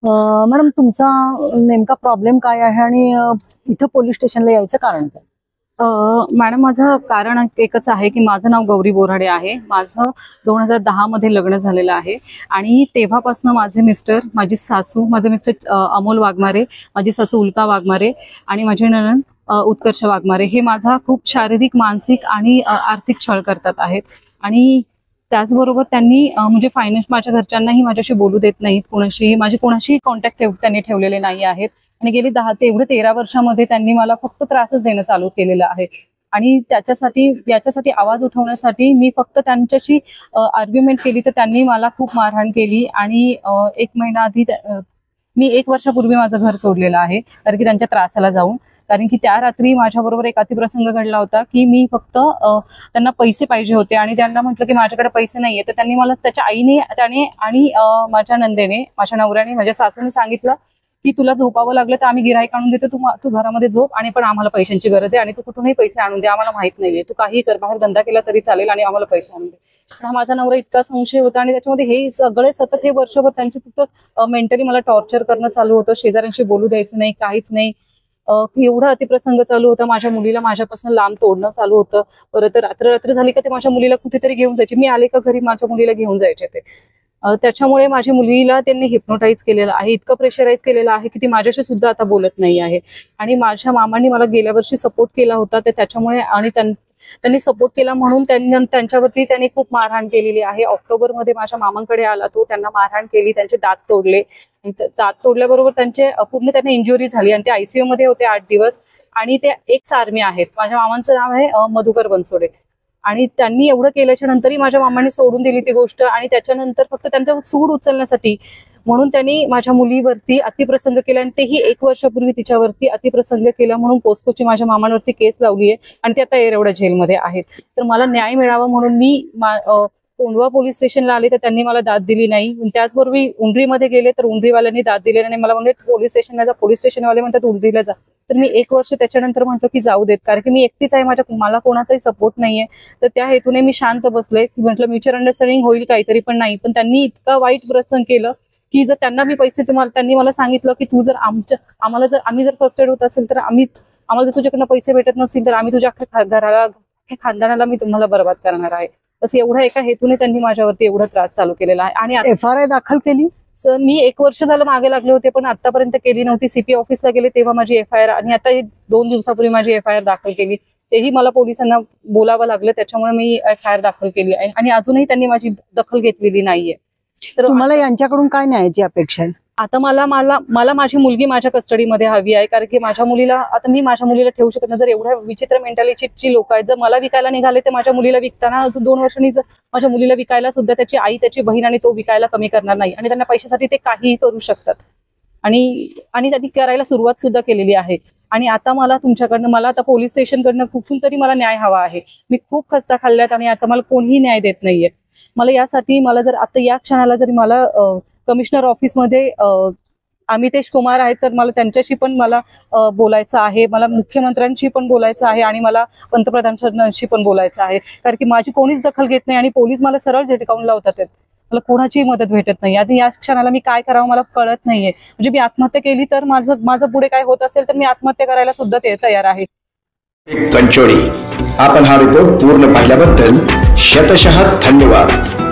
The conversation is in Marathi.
मॅडम तुमचा नेमका प्रॉब्लेम काय आहे आणि इथं पोलीस स्टेशनला यायचं कारण काय? मॅडम माझं कारण एकच आहे की माझं नाव गौरी बोराडे आहे। माझं 2010 मध्ये लग्न झालेलं आहे आणि तेव्हापासून माझे मिस्टर, माझी सासू, माझे मिस्टर अमोल वाघमारे, माझी सासू उल्का वाघमारे आणि माझे नणंद उत्कर्ष वाघमारे हे माझा खूप शारीरिक, मानसिक आणि आर्थिक छळ करतात आहेत। आणि त्याचबरोबर त्यांनी म्हणजे फायनान्स माझ्या घरच्यांनाही माझ्याशी बोलू देत नाहीत, कोणाशी कॉन्टॅक्ट त्यांनी ठेवलेले नाही आहेत आणि गेली 10 ते 13 वर्षामध्ये त्यांनी मला फक्त त्रासच देणं चालू केलेलं आहे। आणि याच्यासाठी आवाज उठवण्यासाठी मी फक्त त्यांच्याशी आर्ग्युमेंट केली तर त्यांनी मला खूप मारहाण केली आणि 1 महिना आधी मी 1 वर्षापूर्वी माझं घर सोडलेलं आहे कारण की त्यांच्या त्रासाला जाऊन। कारण की त्या रात्री माझ्याबरोबर एक अतिप्रसंग घडला होता की मी फक्त त्यांना पैसे पाहिजे होते आणि त्यांना म्हटलं की माझ्याकडे पैसे नाहीये, तर त्यांनी मला त्याच्या त्याने आणि माझ्या नंदेने, माझ्या नवऱ्याने, माझ्या सासूने सांगितलं की तुला झोपावं लागलं तर आम्ही गिऱ्हाईक आणून देतो, तू घरामध्ये झोप आणि पण आम्हाला पैशांची गरज आहे आणि तू कुठूनही पैसे आणून दे, आम्हाला माहित नाहीये, तू काही कर, बाहेर धंदा केला तरी चालेल आणि आम्हाला पैसे आणून दे। पण माझा नवरा इतका संशय होता आणि त्याच्यामध्ये हे सगळे सतत हे वर्षभर त्यांचे फक्त मेंटली मला टॉर्चर करणं चालू होतं, शेजाऱ्यांशी बोलू द्यायचं नाही, काहीच नाही। एवढा अतिप्रसंग चालू होता, माझ्या मुलीला माझ्यापासून लांब तोडणं चालू होतं। परत रात्र झाली का ते माझ्या मुलीला कुठेतरी घेऊन जायचे, मी आले का घरी माझ्या मुलीला घेऊन जायचे ते। त्याच्यामुळे माझ्या मुलीला त्यांनी हिप्नोटाईज केलेलं आहे, इतकं प्रेशराईज केलेलं आहे की ती माझ्याशी सुद्धा आता बोलत नाही आहे। आणि माझ्या मामांनी मला गेल्या वर्षी सपोर्ट केला होता, त्याच्यामुळे आणि त्यांनी सपोर्ट केला म्हणून त्यांच्यावरती त्यांनी खूप मारहाण केलेली आहे। ऑक्टोबरमध्ये माझ्या मामांकडे आला तो, त्यांना मारहाण केली, त्यांचे दात तोडले, दात तोडल्याबरोबर त्यांना इंजुरी झाली आणि ते आयसीयू मध्ये होते 8 दिवस। आणि ते एक्स आर्मी आहेत, माझ्या मामांचं नाव आहे मधुकर बनसोडे। आणि त्यांनी एवढं केल्याच्या नंतरही माझ्या मामांनी सोडून दिली ती गोष्ट आणि त्याच्यानंतर फक्त त्यांचा सूड उचलण्यासाठी म्हणून त्यांनी माझ्या मुलीवरती अतिप्रसंग केला आणि तेही 1 वर्षापूर्वी तिच्यावरती अतिप्रसंग केला म्हणून पोस्कोची माझ्या मामांवरती केस लावली आहे आणि ते आता येरवडा जेलमध्ये आहेत। तर मला न्याय मिळावा म्हणून मी कोंढवा पोलीस स्टेशनला आले तर त्यांनी मला दाद दिली नाही। त्याचबरोबर उंडरीमध्ये गेले तर उंडरीवाल्यांनी दाद दिली आणि मला म्हणजे पोलीस स्टेशनला जा, पोलीस स्टेशनवाले म्हणतात उंडरीला जा। तर मी 1 वर्ष त्याच्यानंतर म्हटलं की जाऊ देत, कारण की मी एकटीच आहे, मला कोणाचाही सपोर्ट नाहीये। तर त्या हेतूने मी शांत बसले की म्हटलं म्युच्युअल अंडरस्टँडिंग होईल काहीतरी, पण नाही। पण त्यांनी इतका वाईट प्रसंग केलं की जर त्यांना मी पैसे त्यांनी मला सांगितलं की तू जर आम्ही जर फर्स्ट एड होत असेल तर आम्हाला जर तुझ्याकडनं पैसे भेटत नसतील तर आम्ही तुझ्या अख्ख्या खानदानाला मी तुम्हाला बर्बाद करणार आहे। तसं एवढ्या एका हेतूने त्यांनी माझ्यावरती एवढा त्रास चालू केलेला आहे। आणि FRI दाखल केली सर, मी 1 वर्ष झालं मागे लागले होते पण आतापर्यंत केली नव्हती। CP ऑफिसला गेले तेव्हा माझी FIR आणि आता 2 दिवसापूर्वी माझी FIR दाखल केली, तेही मला पोलिसांना बोलावं लागलं, त्याच्यामुळे मी FIR दाखल केली आहे आणि अजूनही त्यांनी माझी दखल घेतलेली नाहीये। तर तुम्हाला यांच्याकडून काय न्यायाची अपेक्षा आहे? आता मला माझी मुलगी माझ्या कस्टडीमध्ये हवी आहे, कारण की माझ्या मुलीला ठेवू शकत नाही। जर एवढ्या विचित्र मेंटॅलिटीची लोक आहेत, जर मला विकायला निघाले तर माझ्या मुलीला विकताना अजून 2 वर्षांनी जर माझ्या मुलीला विकायला सुद्धा त्याची आई, त्याची बहीण आणि तो विकायला कमी करणार नाही आणि त्यांना पैशासाठी ते काहीही करू शकतात आणि त्यांनी करायला सुरुवात सुद्धा केलेली आहे। आणि आता मला आता पोलीस स्टेशनकडनं कुठून तरी मला न्याय हवा आहे। मी खूप खस्ता खाल्ल्यात आणि आता मला कोणीही न्याय देत नाहीये। मला यासाठी जर आता या क्षणाला जरी मला कमिशनर ऑफिसमध्ये अमितेश कुमार आहेत तर मला त्यांच्याशी पण बोलायचं आहे, मला मुख्यमंत्र्यांशी पण बोलायचं आहे आणि मला पंतप्रधानांशी पण बोलायचं आहे, कारण की माझी कोणीच दखल घेत नाही आणि पोलीस मला सरळ झटकावून लावतात, मला कोणाचीही मदत भेटत नाही। आणि या क्षणाला मी काय करावं मला कळत नाहीये। म्हणजे मी आत्महत्या केली तर माझं पुढे काय होत असेल तर मी आत्महत्या करायला सुद्धा तयार आहे। कंचोडी, आपण हा रिपोर्ट पूर्ण पाहिल्याबद्दल शतशः धन्यवाद।